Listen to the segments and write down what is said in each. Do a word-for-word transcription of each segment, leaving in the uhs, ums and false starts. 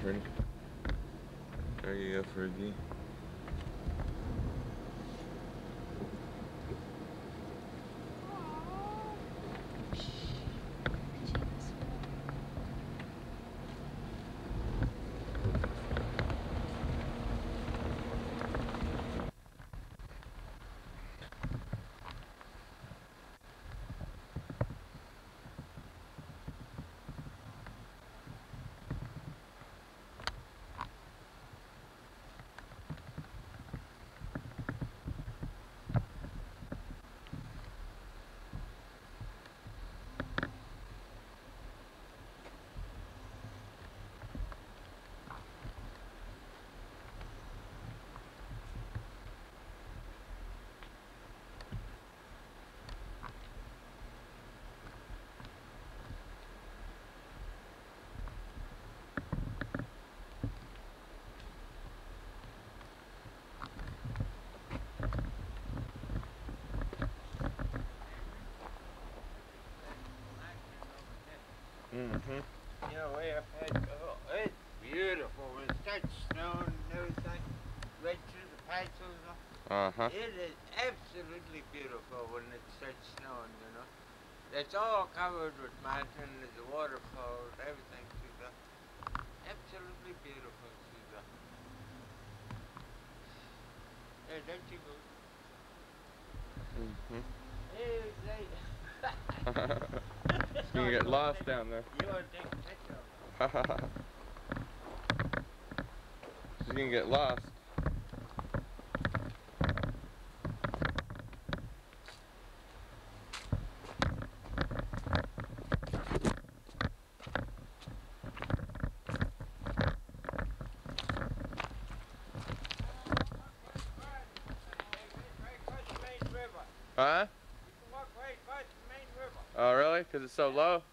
pretty. There you go, Fergie. Mm-hmm. You know, way up ahead, oh, it's beautiful. When it starts snowing and everything, right through the patches. Uh-huh. It is absolutely beautiful when it starts snowing, you know. It's all covered with mountains, the waterfalls, everything through there. Absolutely beautiful through there. Hey, don't you go. Mm-hmm. Hey, hey. You can get lost down there. You want to take a picture of it? You can get lost. Huh? You can walk right across the main river. Oh, really? Because it's so low?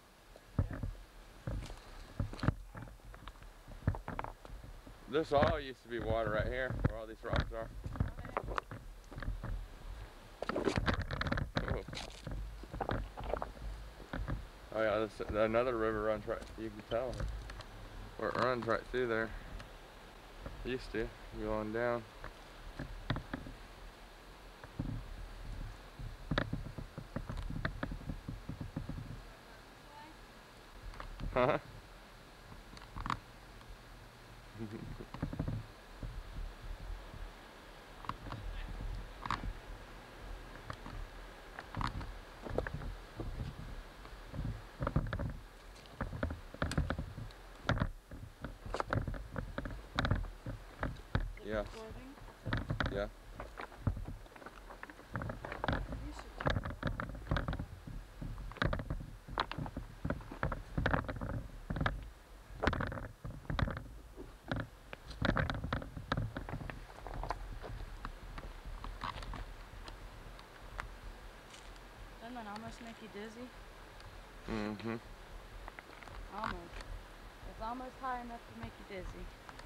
This all used to be water right here, where all these rocks are. Ooh. Oh yeah, this, another river runs right, you can tell. Where it runs right through there. It used to, going down. Huh? Yeah. Yeah. Doesn't that almost make you dizzy? Mm-hmm. Almost. It's almost high enough to make you dizzy.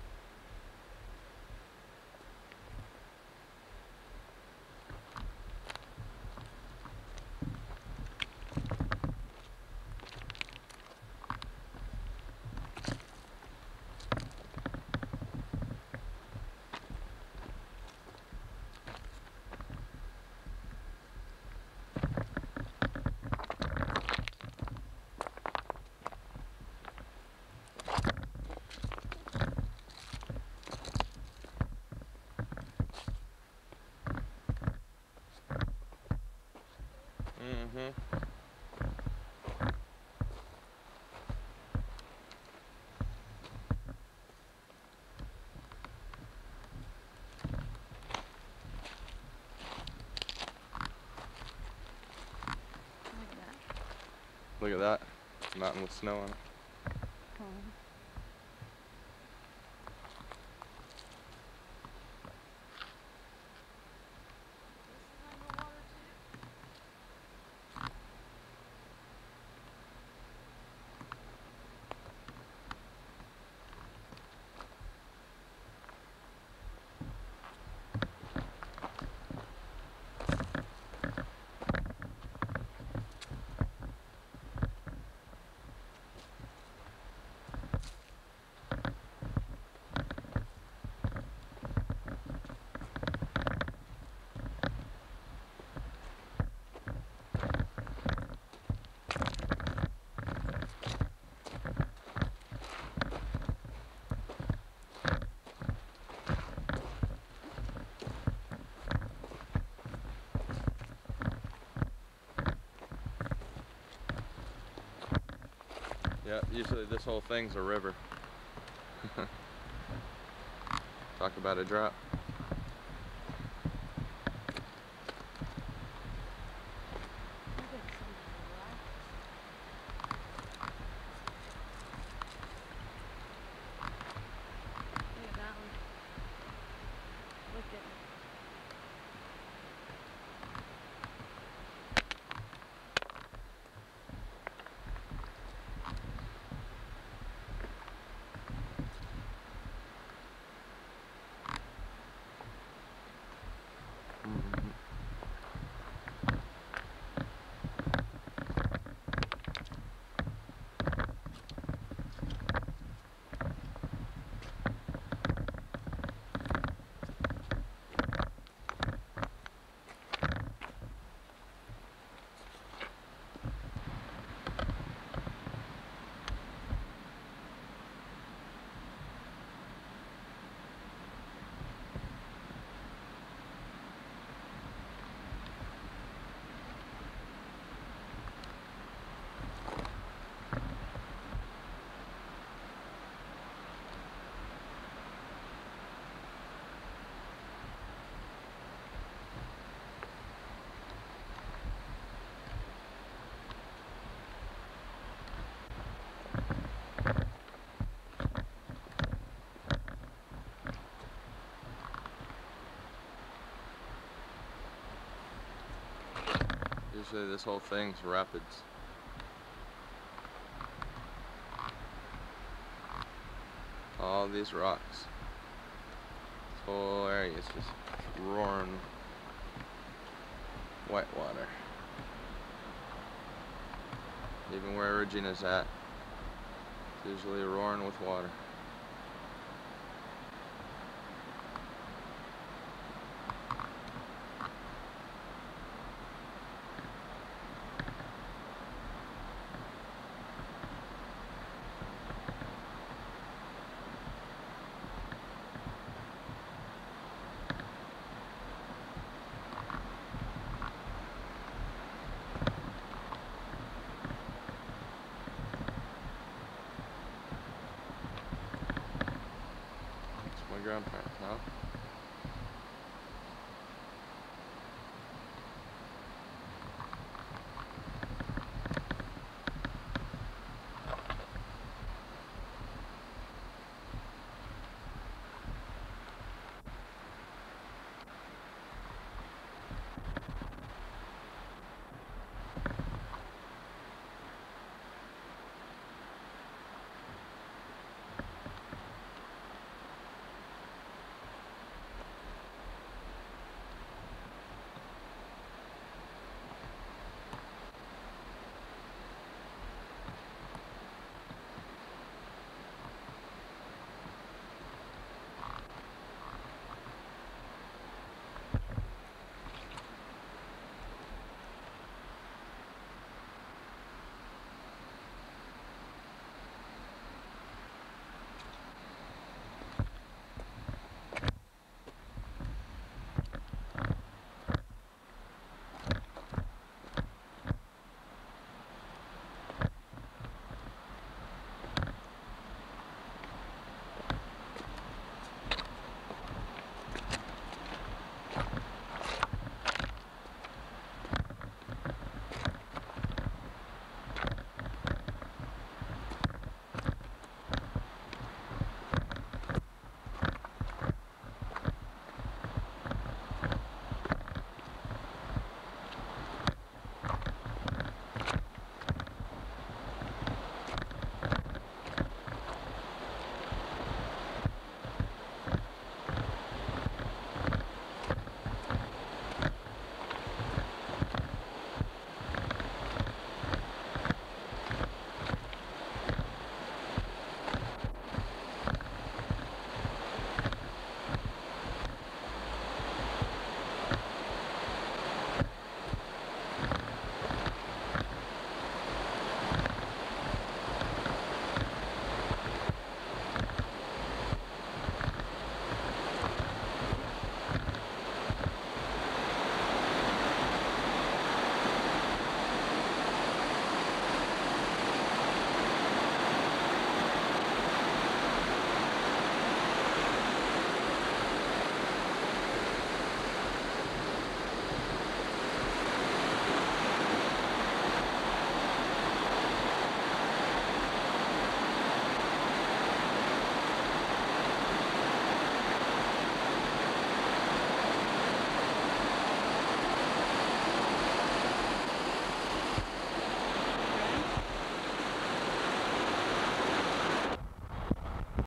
Mm-hmm. Look at that. Look at that. Mountain with snow on it. Hmm. Yeah, usually this whole thing's a river. Talk about a drop. Look at some of the rocks. Look at that one. Look at Mhm. Usually this whole thing's rapids. All these rocks. This whole area is just roaring white water. Even where Regina's at, it's usually roaring with water. It's my grandparents' house.